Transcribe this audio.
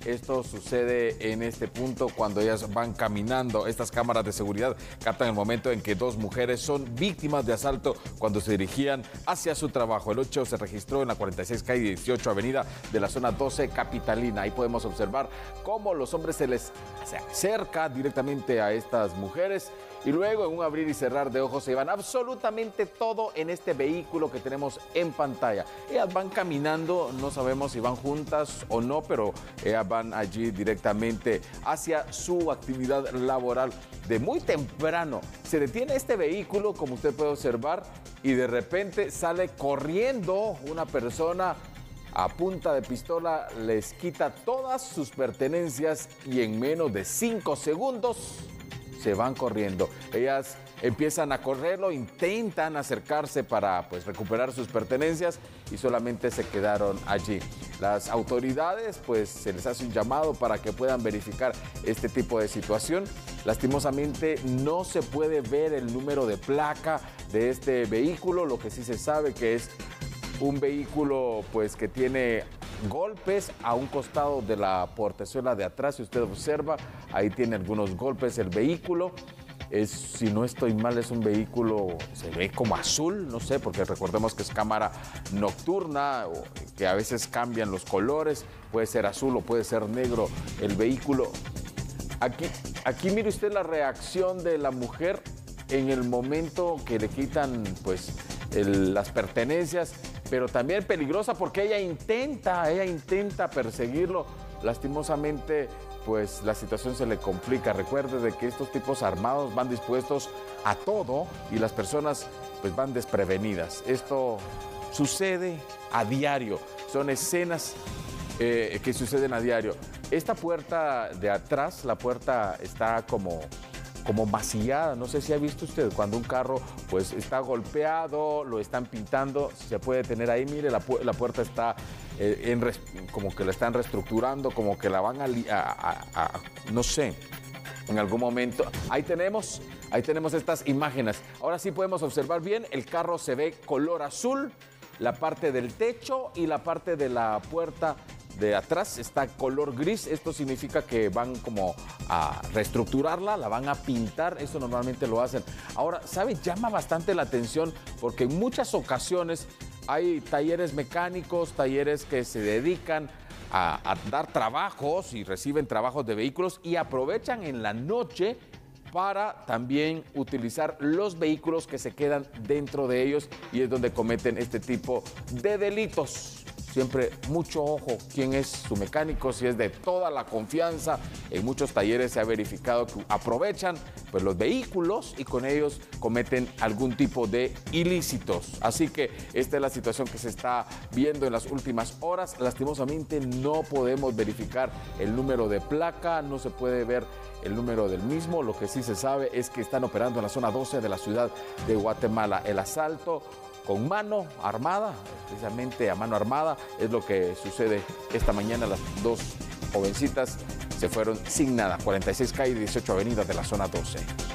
Esto sucede en este punto cuando ellas van caminando. Estas cámaras de seguridad captan el momento en que dos mujeres son víctimas de asalto cuando se dirigían hacia su trabajo. El hecho se registró en la 46 calle 18 avenida de la zona 12 capitalina. Ahí podemos observar cómo los hombres se acerca directamente a estas mujeres y luego en un abrir y cerrar de ojos se llevan absolutamente todo en este vehículo que tenemos en pantalla. Ellas van caminando, no sabemos si van juntas o no, pero ellas van allí directamente hacia su actividad laboral. De muy temprano se detiene este vehículo, como usted puede observar, y de repente sale corriendo una persona a punta de pistola, les quita todas sus pertenencias y en menos de 5 segundos se van corriendo. Ellas empiezan a correrlo, intentan acercarse para recuperar sus pertenencias y solamente se quedaron allí. Las autoridades se les hace un llamado para que puedan verificar este tipo de situación. Lastimosamente no se puede ver el número de placa de este vehículo, lo que sí se sabe que es un vehículo que tiene golpes a un costado de la portezuela de atrás. Si usted observa, ahí tiene algunos golpes el vehículo. Si no estoy mal, es un vehículo, se ve como azul, no sé, porque recordemos que es cámara nocturna, que a veces cambian los colores, puede ser azul o puede ser negro el vehículo. Aquí mire usted la reacción de la mujer en el momento que le quitan las pertenencias, pero también peligrosa porque ella intenta perseguirlo. Lastimosamente, la situación se le complica. Recuerde de que estos tipos armados van dispuestos a todo y las personas van desprevenidas. Esto sucede a diario, son escenas que suceden a diario. Esta puerta de atrás, la puerta está como macillada. No sé si ha visto usted cuando un carro está golpeado, lo están pintando, se puede tener ahí, mire, la puerta está como que la están reestructurando, como que la van no sé, en algún momento. Ahí tenemos estas imágenes. Ahora sí podemos observar bien, el carro se ve color azul, la parte del techo y la parte de la puerta de atrás está color gris. Esto significa que van como a reestructurarla, la van a pintar. Eso normalmente lo hacen. Ahora, ¿sabe? Llama bastante la atención porque en muchas ocasiones hay talleres mecánicos, talleres que se dedican a dar trabajos y reciben trabajos de vehículos y aprovechan en la noche para también utilizar los vehículos que se quedan dentro de ellos, y es donde cometen este tipo de delitos. Siempre mucho ojo quién es su mecánico, si es de toda la confianza. En muchos talleres se ha verificado que aprovechan los vehículos y con ellos cometen algún tipo de ilícitos. Así que esta es la situación que se está viendo en las últimas horas. Lastimosamente no podemos verificar el número de placa, no se puede ver el número del mismo. Lo que sí se sabe es que están operando en la zona 12 de la ciudad de Guatemala. El asalto con mano armada, precisamente a mano armada, es lo que sucede esta mañana. Las dos jovencitas se fueron sin nada. 46 calle 18 avenida de la zona 12.